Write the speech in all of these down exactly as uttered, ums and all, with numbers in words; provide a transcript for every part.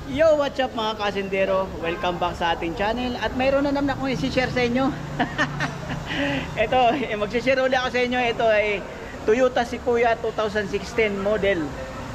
Yo, what's up mga kasindero? Welcome back sa ating channel. At mayroon na naman akong isi-share sa inyo. Ito, eh, mag-share ulit ako sa inyo. Ito ay Toyota Sequoia twenty sixteen model.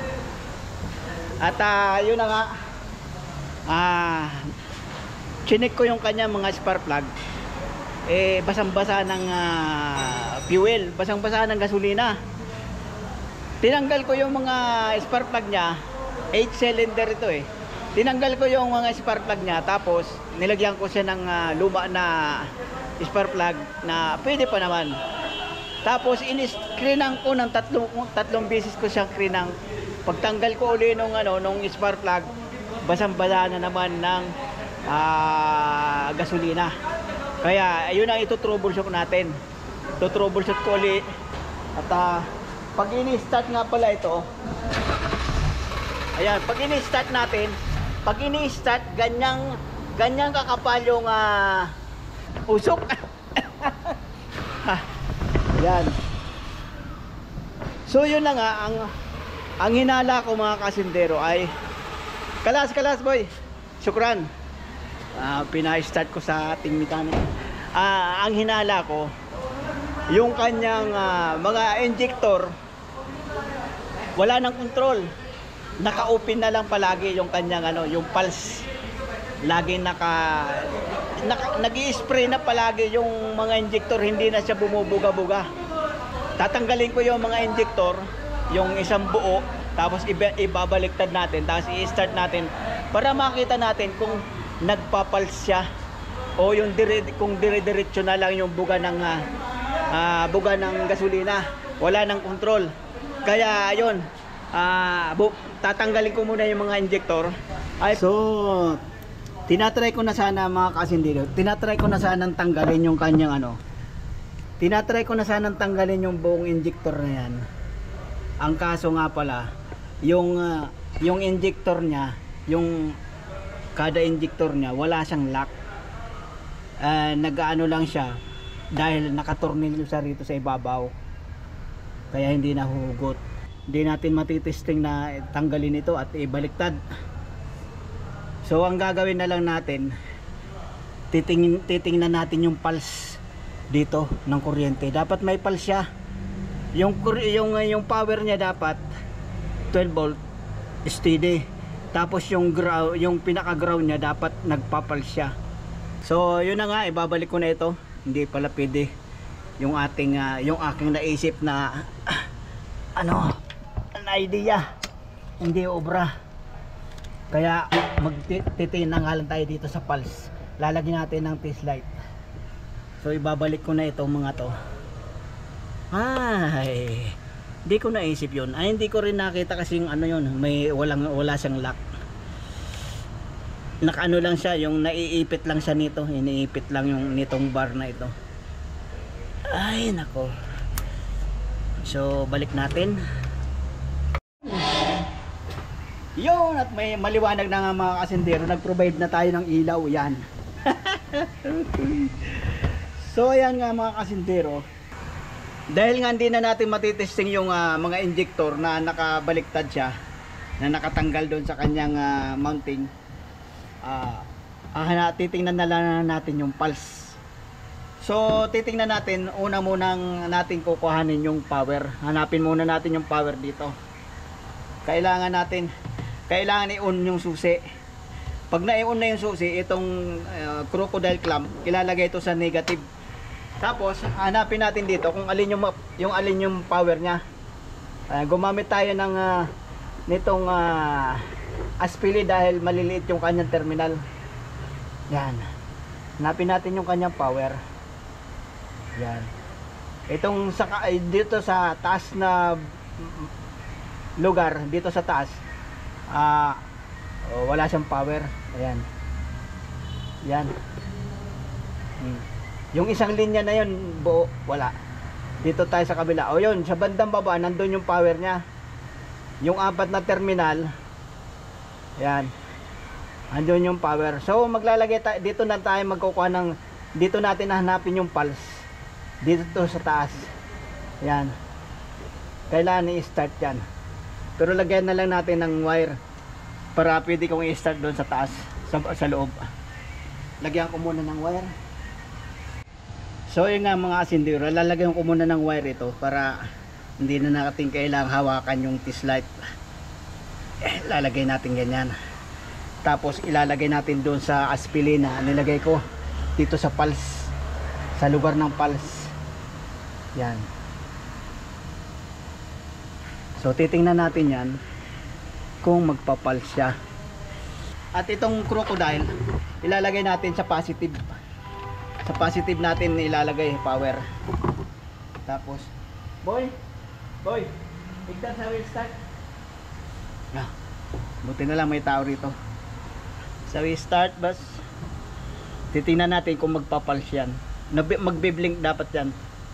At uh, yun na nga, uh, chinik ko yung kanya mga spark plug. Eh, basang-basa ng uh, fuel, basang-basa ng gasolina. Tinanggal ko yung mga spark plug niya. eight cylinder ito eh. Tinanggal ko yung mga spark plug niya, tapos nilagyan ko siya ng uh, luma na spark plug na pwede pa naman. Tapos in-screenan ko ng tatlong, tatlong beses ko siyang screenan. Pagtanggal ko uli nung, ano, nung spark plug, basang-basa na naman ng uh, gasolina. Kaya ayun ang ito-troubleshoot natin. Ito-troubleshoot ko uli. At uh, pag ini-start nga pala ito, ayan, pag ini-start natin, pag ini-start, ganyang, ganyang kakapal yung uh, usok. Ayan. So yun na nga, ang, ang hinala ko mga kasindero ay, kalas, kalas boy, syukran. Uh, Pina-start ko sa ating mechanic. Uh, ang hinala ko, yung kanyang uh, mga injector, wala nang control. Naka-open na lang palagi yung kanyang ano, yung pulse. Lagi naka, naka nag-i-spray na palagi yung mga injector, hindi na siya bumubuga-buga. Tatanggalin ko yung mga injector, yung isang buo, tapos iba, ibabaliktad natin, tapos i-start natin para makita natin kung nagpa-pulse siya o yung dire, kung dire-diretso na lang yung buga ng uh, uh, buga ng gasolina. Wala nang control. Kaya ayun, Ah, uh, tatanggalin ko muna yung mga injector. Ay, so tinatry ko na sana mga kasindero. Tinatry ko na sana tanggalin yung kanyang ano. Tinatry ko na sana tanggalin yung buong injector na yan. Ang kaso nga pala, yung uh, yung injector niya, yung kada injector niya wala siyang lock. Uh, nag-aano lang siya dahil nakatornilyo siya rito sa ibabaw. Kaya hindi nahuhugot. Hindi natin matitesting na tanggalin ito at ibaliktad. So ang gagawin na lang natin, titingin, titingnan natin yung pulse dito ng kuryente. Dapat may pulse siya. Yung, yung, yung power niya dapat twelve volt steady. Tapos yung, ground, yung pinaka ground niya dapat nagpa-pulse siya. So yun na nga, ibabalik ko na ito. Hindi pala pwede yung ating uh, yung aking naisip na uh, ano idea, hindi obra. Kaya magtitiin na nga lang tayo dito sa pulse. Lalagyan natin ng test light. So ibabalik ko na itong mga to. Ay, hindi ko naisip yun. Ay, hindi ko rin nakita kasi yung ano yun, may walang, wala siyang lock. Nakaano lang siya, yung naiipit lang siya nito. Iniipit lang yung nitong bar na ito. Ay nako. So balik natin. Yun, at may maliwanag na nga mga kasindero, nag-provide na tayo ng ilaw, yan. So ayan nga mga kasindero, dahil nga hindi na natin matitesting yung uh, mga injector na nakabaliktad siya, na nakatanggal doon sa kanyang uh, mounting, uh, uh, titingnan na lang natin yung pulse. So titingnan natin, una munang natin kukuhanin yung power. Hanapin muna natin yung power dito. Kailangan natin Kailangan i-on yung susi. Pag na-i-on na yung susi, itong uh, crocodile clamp, ilalagay ito sa negative. Tapos, hanapin natin dito kung alin yung, yung, alin yung power niya. Uh, gumamit tayo ng uh, nitong uh, aspili dahil maliliit yung kanyang terminal. Yan. Hanapin natin yung kanyang power. Yan. Itong sa, dito sa taas na lugar, dito sa taas, Ah, uh, oh, wala siyang power. Ayan. Yan. Hmm. Yung isang linya na yun, buo, wala. Dito tayo sa kabila. O yun, sa bandang baba, nandun yung power niya. Yung apat na terminal, yan. Andun yung power. So, maglalagay tayo, dito na tayo magkukuha ng, dito natin hahanapin yung pulse. Dito to sa taas. Yan. Kailangan i-start yan. Pero lagyan na lang natin ng wire. para pwede kong i-start doon sa taas, sa, sa loob. Lagyan ko muna ng wire. So yun nga mga kasindero, lalagyan ko muna ng wire ito para hindi na natin kailangang hawakan yung test light. Eh, lalagay natin ganyan. Tapos ilalagay natin doon sa aspilina. Nilagay ko dito sa pulse, sa lugar ng pulse. Yan. So titingnan natin yan kung magpa-pulse siya. At itong crocodile ilalagay natin sa positive. Sa positive natin ilalagay power. Tapos boy, boy, tignan sa wheel start. Ah, buti na lang may tao rito. Sa wheel start bus, titingnan natin kung magpa-pulse yan. Magbe-blink dapat yan.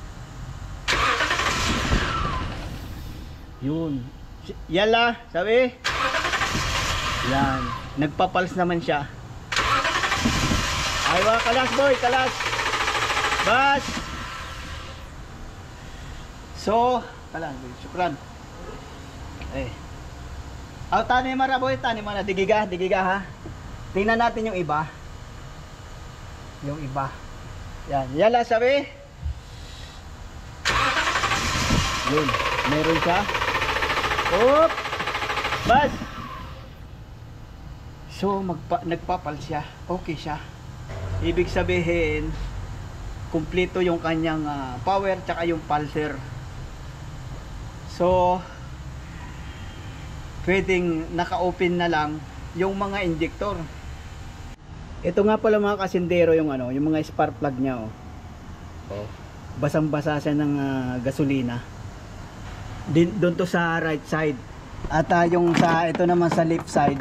Yun. Yala, sabi. Yan. Nagpa-pulse naman siya. Ay, wa, kalas boy, kalas. Bas. So, kalang, syukran. Eh. Aw, tani mara boy, tani mara. Digiga, digiga ha. Tingnan natin yung iba. Yung iba. Yan. Yala, sabi. Yun. Meron siya. Oop! Bas! So, magpa, nagpapal siya. Okay siya. Ibig sabihin, kumpleto yung kanyang uh, power tsaka yung pulser. So, pwedeng naka-open na lang yung mga injector. Ito nga pala mga kasindero yung ano, yung mga spark plug niya oh. Oh. Basang-basa siya ng uh, gasolina. Din doon to sa right side. At uh, yung sa ito naman sa left side.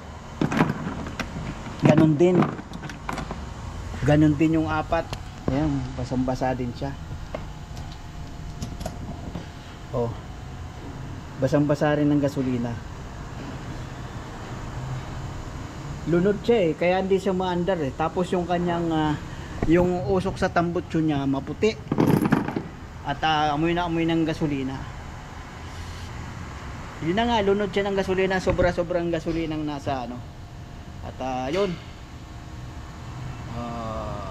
Ganun din. Ganun din yung apat. Ayan, basang-basa din siya. Oh. Basang-basa rin ng gasolina. Lunod siya eh, kaya hindi siya maandar eh. Tapos yung kanyang uh, yung usok sa tambutso niya maputi. At uh, amoy na amoy ng gasolina. Yun na nga, lunod siya ng gasolina, sobra-sobrang gasolinang nasa ano. At uh, yun. Uh,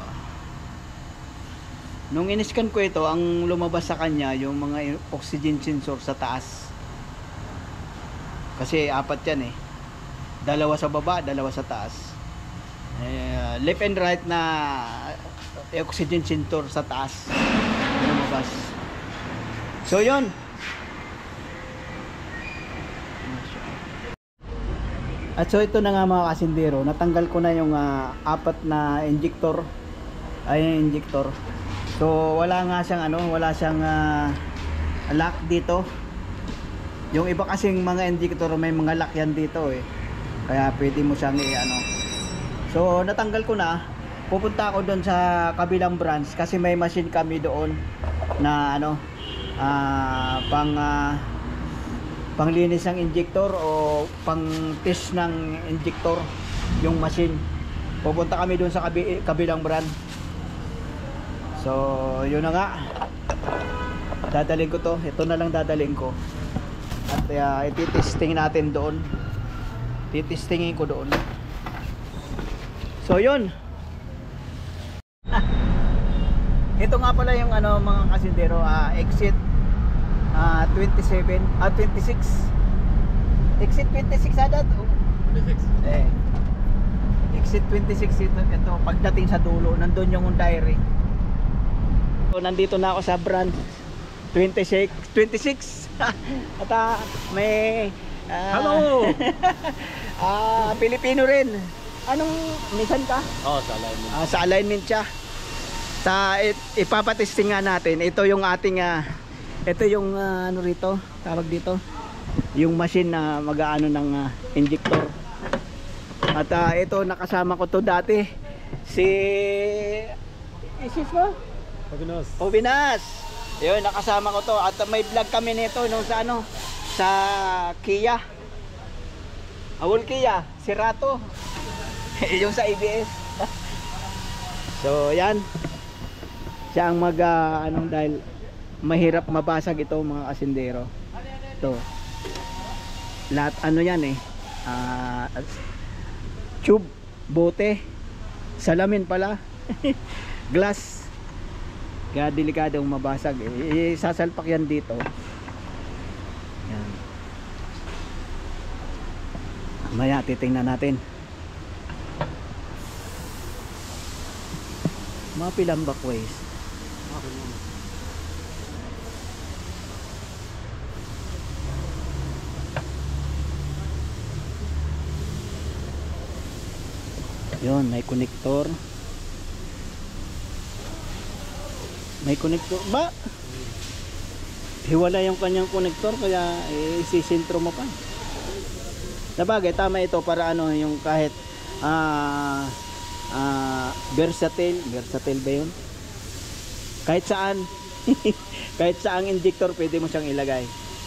nung iniscan ko ito, ang lumabas sa kanya yung mga oxygen sensor sa taas. Kasi apat yan eh. Dalawa sa baba, dalawa sa taas. Uh, left and right na oxygen sensor sa taas. Lumabas. So yun. At so ito na nga mga kasindero, natanggal ko na yung uh, apat na injector. Ay injector. So wala nga siyang ano, wala siyang uh, lock dito. Yung iba kasing mga injector may mga lock yan dito eh. Kaya pwede mo siyang i-ano. So natanggal ko na. Pupunta ako doon sa kabilang branch kasi may machine kami doon na ano uh, pang uh, panglinis ng injector o pang test ng injector yung machine. Pupunta kami doon sa kabi kabilang brand. So yun na nga, dadalhin ko to, ito na lang dadalhin ko at uh, ititesting natin doon, titestingin ko doon. So yun. Ito nga pala yung ano mga kasindero, uh, exit Uh, twenty-seven, ah, twenty-six. Exit twenty-six ada to. twenty-six. Eh. Exit twenty-six ito, ito pagdating sa dulo, nandoon yung diary. So nandito na ako sa branch twenty-six, twenty-six. At uh, may uh, hello. Ah, Pilipino rin. Anong minsan ka? Oh, sa alignment. Ah, sa alignment siya. Sa ipapatesting nga natin. Ito yung ating uh, ito yung uh, ano rito, tawag dito, yung machine na mag-aano ng uh, injector. At uh, ito nakasama ko to dati, si isis mo? Obinas. Obinas. Yun, nakasama ko to at may vlog kami nito nung sa ano, sa Kia. Awol Kia, si Rato. Yung sa A B S. So yan. Siya ang mag uh, anong dahil mahirap mabasag ito mga kasindero. Ito lahat ano yan eh, ah, tube, bote, salamin pala, glass, kaya delikadong mabasag. eh, sasalpak yan dito. Yan. Maya titingnan natin. Mga pilambak ways. Yun, may connector. May connector ba? Hiwala yung kanyang connector, kaya eh, isisintro mo pa. Sabagay, tama ito para ano, yung kahit ah ah versatile, versatile ba yun? Kahit saan, kahit saang injector pwede mo siyang ilagay.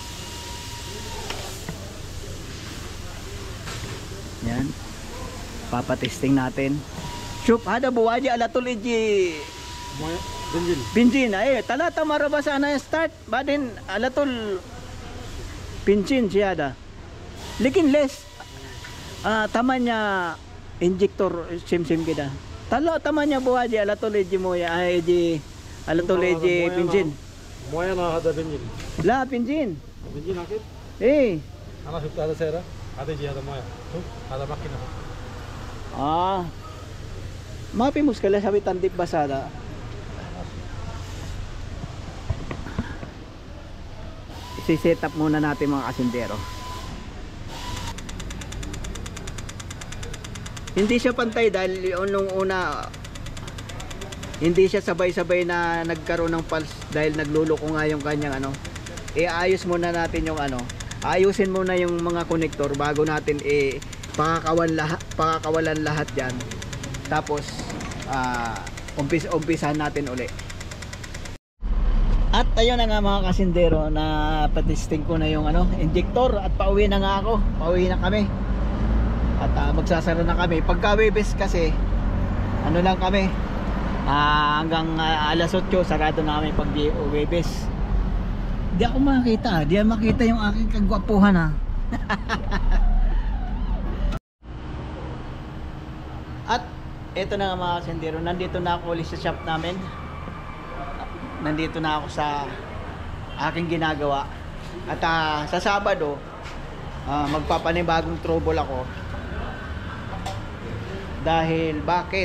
Yan. Papatesting natin. Chup, hada buwaji alatul iji Benjin. pinjin. Ay, talata maraba sana start. Badin alatul pinjin siya da. Lekin less ah tamanya injector sim-sim kita. Talo tamanya buwaji alatul iji mo ya ay iji alatul iji pinjin. Moya na hada benjin. La pinjin. Benjin akit. Eh. Ana shukta hada sera. Hada ji hada moya. Tuh, hada makina. Ah. Mapimus kala sabi tandip basada. I-set up muna natin mga kasindero. Hindi siya pantay dahil nung una hindi siya sabay-sabay na nagkaroon ng pulse dahil nagluloko nga yung kanyang ano. I-ayos muna natin yung ano. Ayusin muna yung mga connector bago natin i pakakawan lahat, pakakawalan lahat diyan. Tapos uh, umpis umpisahan natin uli. At ayun na nga mga kasindero, na patesting ko na yung ano, injector at pauwi na nga ako. Pauwi na kami. At uh, magsasara na kami. Pagka Webes kasi ano lang kami. Uh, hanggang uh, alas otso sarado na kami pag Webes. Di ako makita, di ako makita yung aking kagwapuhan ha. At eto na nga mga kasindero, nandito na ako ulit sa shop namin. Nandito na ako sa aking ginagawa. At uh, sa Sabado uh, magpapanibagong trouble ako. Dahil bakit?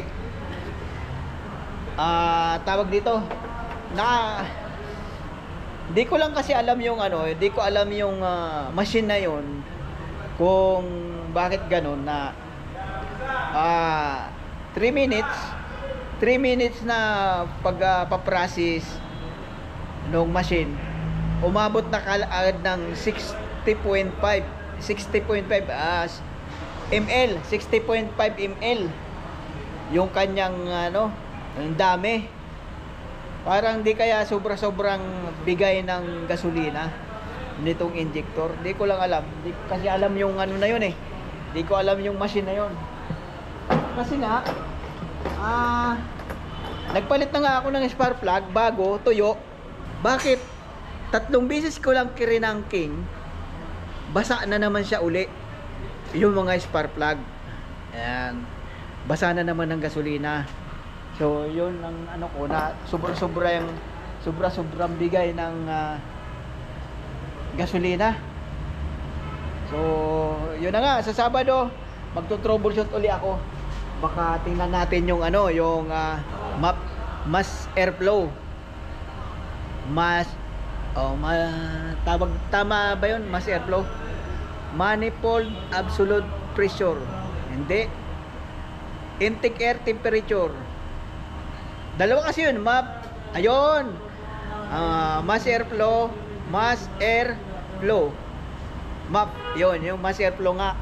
Uh, tawag dito na di ko lang kasi alam yung ano, di ko alam yung uh, machine na yun kung bakit ganun na uh, three minutes three minutes na pag uh, paprocess nung machine, umabot na kaagad ng sixty point five as ml, sixty point five ml yung kanyang ano, ang dami. Parang di kaya sobra-sobrang bigay ng gasolina nitong injector. Di ko lang alam. Di ko kasi alam yung ano na yun eh. Di ko alam yung machine na yun. Kasi nga ah nagpalit na nga ako ng spark plug bago, tuyo. Bakit? Tatlong beses ko lang kirinangking, basa na naman siya uli yung mga spark plug. Ayan, basa na naman ng gasolina. So yun ang ano ko, na sobra-sobra yung sobra-sobrang bigay ng uh, gasolina. So yun na nga, sa Sabado magto-troubleshoot uli ako. Baka tingnan natin yung ano, yung uh, map, mass airflow. Mass oh, ma, tawag, tama ba yun? Mass airflow. Manifold absolute pressure. Hindi. Intake air temperature. Dalawa kasi yun, map. Ayun. Uh, mass airflow, mass airflow. Map, yun, yung mass airflow nga.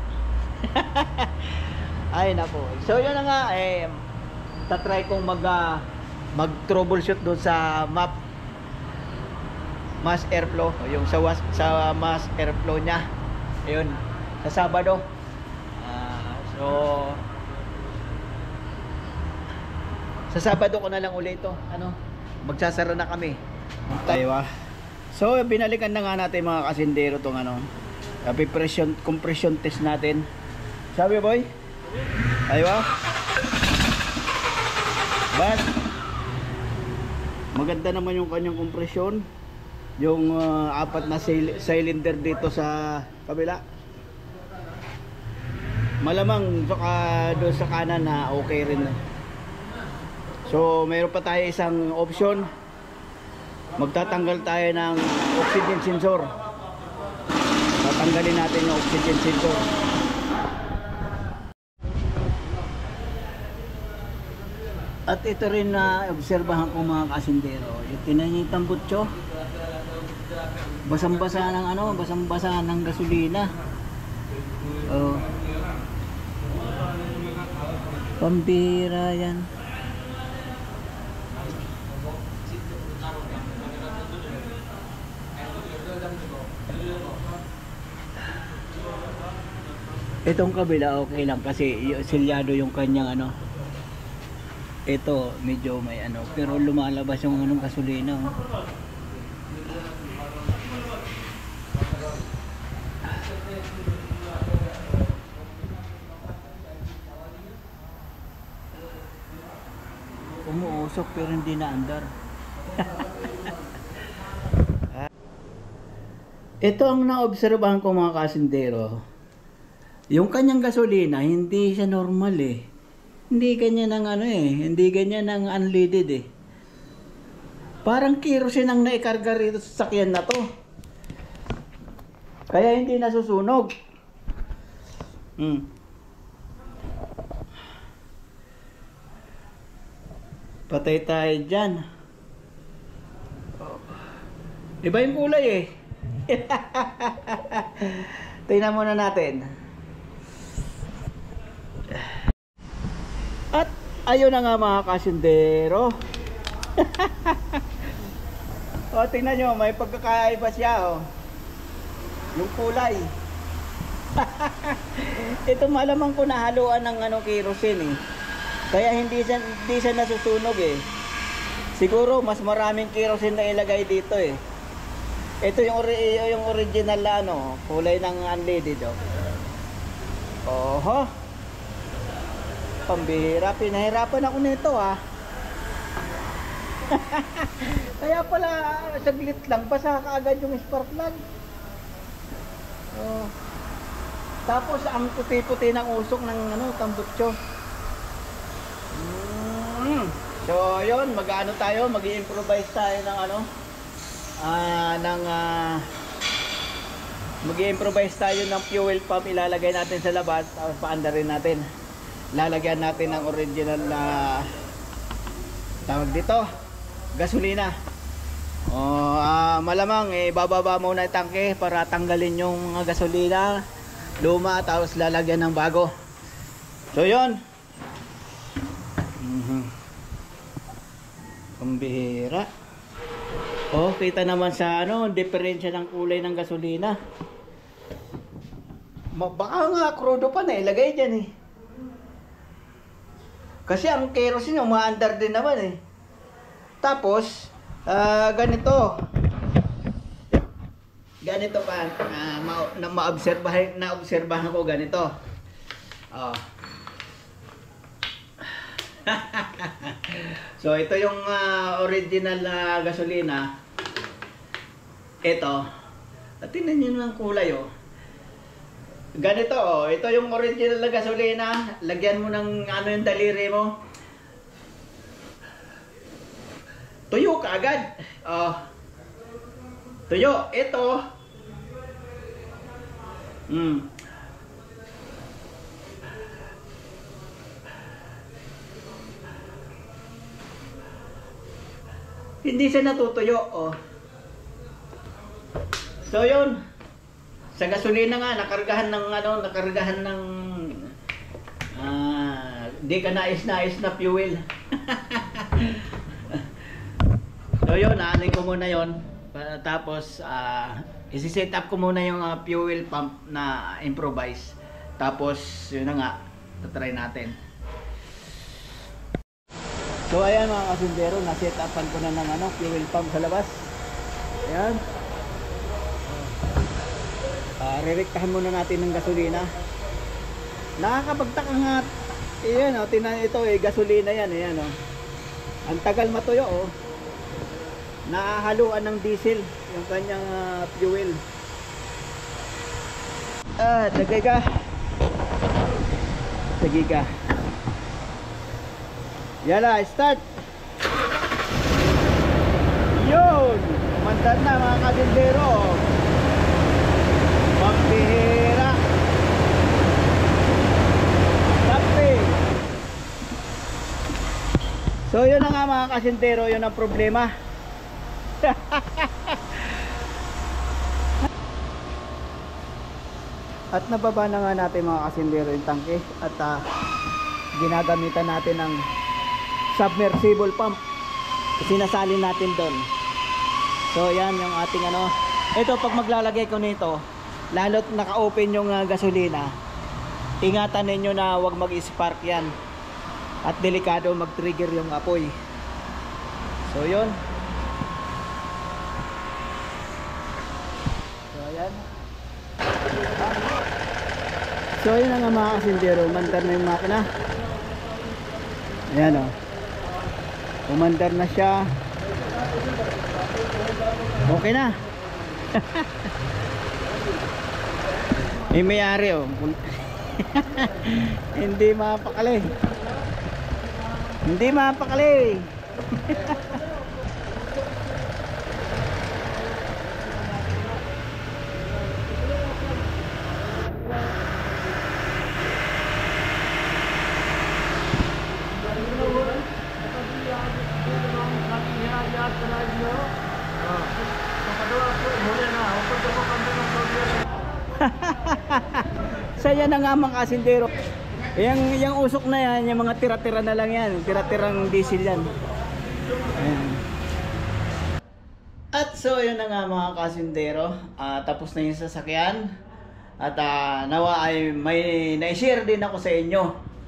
Ay nako. So yun na nga, eh tatry kong mag uh, mag troubleshoot doon sa map mass airflow, yung sa sa mass airflow niya. Ayun, sa Sabado. Uh, so sa Sabado ko na lang ulit ito. Ano? Magsasara na kami. Tayo. So binalikan na nga natin mga kasindero tong ano, compression compression test natin. Sabi boy? Aywa? But maganda naman yung kanyang kompresyon. Yung uh, apat na cylinder dito sa kabila. Malamang saka doon sa kanan na okay rin. So mayroon pa tayo isang option. Magtatanggal tayo ng oxygen sensor. Tatanggalin natin yung oxygen sensor. At ito rin na obserbahan ko mga kasindero, yung tinanitang butso, basang-basa ng ano, basang-basa ng gasolina. Oh. Pambira yan. Itong kabila okay lang kasi silyado yung kanyang ano. Ito medyo may ano, pero lumalabas yung anong gasolina. Oh. Umuusok pero hindi na andar. Ito ang naobserbahan ko mga kasindero. Yung kanyang gasolina hindi siya normal eh. Hindi ganyan ng ano eh, hindi ganyan ng unleaded eh. Parang kerosene ang naikarga rito sa sakyan na to. Kaya hindi nasusunog. Hmm. Patay tayo dyan. Iba yung kulay eh. Tingnan muna natin. At ayun na nga mga kasindero. O tingnan nyo, may pagkakaiba siya oh. Yung kulay. Ito malamang ko nahaluan ng ano, kerosene eh. Kaya hindi siya, hindi siya nasusunog eh. Siguro mas maraming kerosene na ilagay dito eh. Ito yung, yung original na ano, kulay ng unleaded oh. Oho. Pambihira, pinahirapan ako nito ah. Kaya pala saglit lang basa kaagad yung spark plug. Oh. Tapos ang puti-puti ng usok ng ano, tambutso. Mm. So yun, mag-ano tayo, mag-i-improvise tayo ng ano, ah, ng ah, mag-i-improvise tayo ng fuel pump, ilalagay natin sa labas, tapos paandarin natin. Lalagyan natin ng original na tawag dito, gasolina. Oh, ah, malamang eh bababa muna yung tangke para tanggalin yung gasolina luma, tapos lalagyan ng bago. So yun. Mhm. Pambihira. Oh, kita naman sa ano, diferensya ng kulay ng gasolina. Baka nga crudo pa na ilagay dyan eh. Kasi ang kerosene umaandar din naman eh. Tapos uh, ganito. Ganito pa uh, ma na maobserbahan na obserbahan ko ganito. Oh. So ito yung uh, original na gasolina. Ito. At tingnan niyo ng kulay oh. Ganito oh, ito yung original na gasolina. Lagyan mo ng ano yung daliri mo. Tuyo ka agad. Oh. Tuyo, ito. Hmm. Hindi siya natutuyo oh. So yun. Sa gasolina nga, nakargahan ng ano, nakargahan ng ah, di ka nais-nais na fuel. So yun, aanin ko muna yun. Tapos, uh, isi-set up ko muna yung uh, fuel pump na improvise. Tapos, yun na nga, tatry natin. So ayan mga kasundero, na-set upan ko na ng ano, fuel pump sa labas. Ayan. Uh, Rerektahan muna natin ng gasolina. Nakakapagtaka nga. Ayan o, tinan ito eh, gasolina yan. Ayan o. Ang tagal matuyo o. Naahaluan ng diesel yung kanyang uh, fuel. Ah, tagay ka. Tagay ka. Yala, start. Yun. Umandar na mga kasindero. Pampihira. So yun na nga mga kasintero, yun ang problema. At nababa na nga natin mga kasintero yung tangke. At uh, ginagamitan natin ng submersible pump. Sinasalin natin doon. So yan yung ating ano. Ito pag maglalagay ko nito, lalo't naka-open yung uh, gasolina, ingatan ninyo na wag mag-spark yan. At delikado mag-trigger yung apoy. So yun. So ayan. So yun na nga mga kasindero. Umandar na yung makina. Ayan o. Umandar na siya. Okay na. May mayari o. Hindi mapakali. Hindi mapakali. Saya na nga mga kasindero. Yang, yang usok na yan, yung mga tira-tira na lang yan. Tira-tirang diesel yan. Ayan. At so yun na nga mga kasindero. Uh, tapos na yung sasakyan. At uh, nawa ay may na-share din ako sa inyo.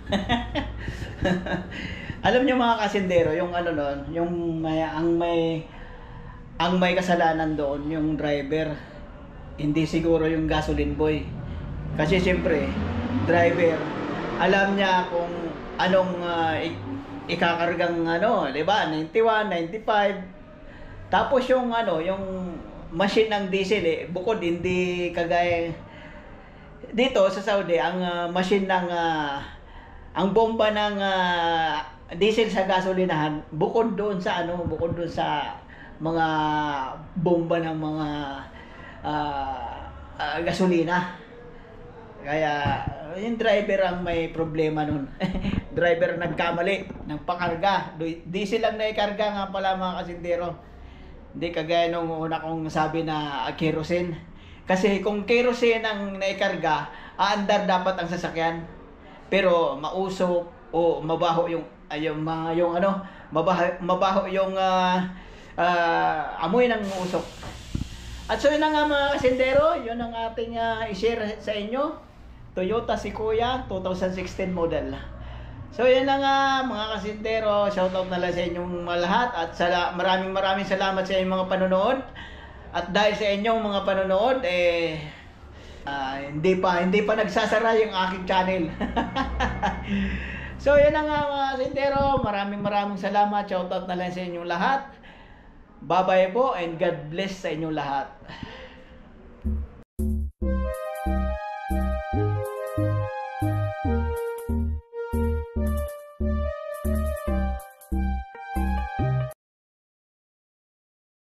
Alam nyo mga kasindero, yung ano nun, yung may, ang may ang may kasalanan doon, yung driver. Hindi siguro yung gasoline boy. Kasi siyempre, driver, alam niya kung anong uh, ikakargang ano, 'di ba? ninety-one, ninety-five. Tapos yung ano, yung machine ng diesel eh, bukod hindi kagaya dito sa Saudi, ang uh, machine ng uh, ang bomba ng uh, diesel sa gasolinahan, bukod doon sa ano, bukod doon sa mga bomba ng mga uh, uh, gasolina. Kaya yung driver ang may problema nun. Driver nagkamali, nagpakarga. Diesel lang na ikarga nga pala mga kasindero. Hindi kagaya nung una kong sabi na kerosene. Kasi kung kerosene ang naikarga, aandar dapat ang sasakyan. Pero mausok o mabaho yung ay, yung mga yung ano, mabaho, mabaho yung uh, uh, amoy ng usok. At so yun na nga mga kasindero, yun ang ating uh, i-share sa inyo. Toyota Sequoia twenty sixteen model. So yan na nga mga kasintero, shoutout na lang sa inyong lahat at sala, maraming maraming salamat sa inyong mga panonood. At dahil sa inyong mga panonood eh uh, hindi pa hindi pa nagsasara yung aking channel. So yan na nga mga kasintero, maraming maraming salamat, shoutout na lang sa inyong lahat. Bye bye po and God bless sa inyong lahat.